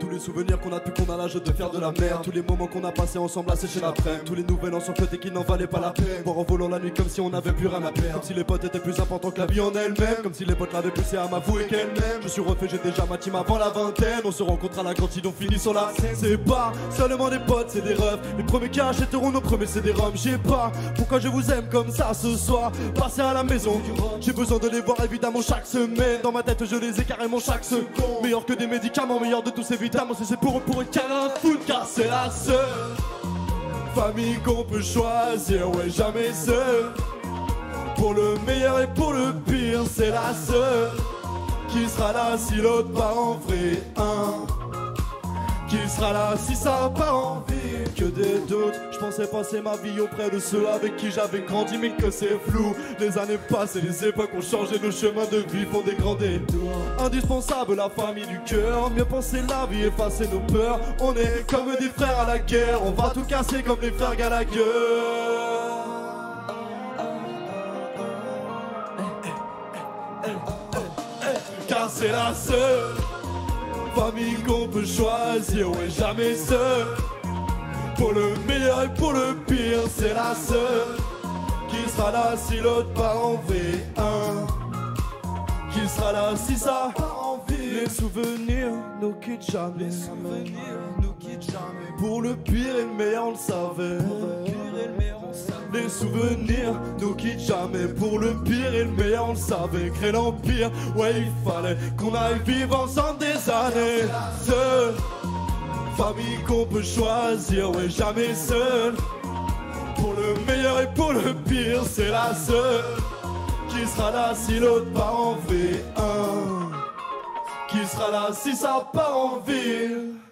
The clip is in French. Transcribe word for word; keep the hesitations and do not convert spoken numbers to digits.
tous les souvenirs qu'on a depuis qu'on a l'âge de faire de la merde. Tous les moments qu'on a passés ensemble à sécher la prenne. Tous les nouvelles en sans côté qui n'en valaient pas la peine. Voir en volant la nuit comme si on n'avait plus rien à perdre. Comme si les potes étaient plus importants que la vie en elle-même. Comme si les potes l'avaient poussé à m'avouer qu'elle m'aime. Je suis refait, j'ai déjà ma team avant la vingtaine. On se rencontre à la cantine, on finit sur la scène. C'est pas seulement des potes, c'est des refs. Les premiers qui achèteront nos premiers c'est des roms. J'ai pas pourquoi je vous aime comme ça ce soir. Passez à la maison, j'ai besoin de les voir évidemment chaque semaine. Dans ma tête je les ai carrément chaque seconde. Meilleur que des médicaments, meilleur de tous ces vitamines. Si c'est pour eux, pour eux, qu'elle a un foot. Car c'est la seule famille qu'on peut choisir, ouais jamais seul. Pour le meilleur et pour le pire, c'est la seule qui sera là si l'autre part en vrai un. Qui sera là si ça part en vie. Que des doutes, je pensais passer ma vie auprès de ceux avec qui j'avais grandi, mais que c'est flou. Les années passent et les époques ont changé, nos chemins de vie font des grands détours. Indispensable la famille du cœur, mieux penser la vie, effacer nos peurs. On est comme des frères à la guerre, on va tout casser comme les frères Gallagher. Car c'est la seule famille qu'on peut choisir, ouais jamais seul. Pour le meilleur et pour le pire, c'est la seule qui sera là si l'autre part en V un. Qui sera là si ça part en vie. Les souvenirs nous quittent jamais. Les souvenirs nous quittent jamais. Pour le pire et le meilleur on le savait. Pour le pire et le meilleur on le savait. Les souvenirs nous quittent jamais. Pour le pire et le meilleur on le savait. Créer l'empire, ouais il fallait qu'on aille vivre ensemble des années. Seul, famille qu'on peut choisir, ouais jamais seul. Pour le meilleur et pour le pire, c'est la seule qui sera là si l'autre part en V un. Qui sera là si ça part en ville.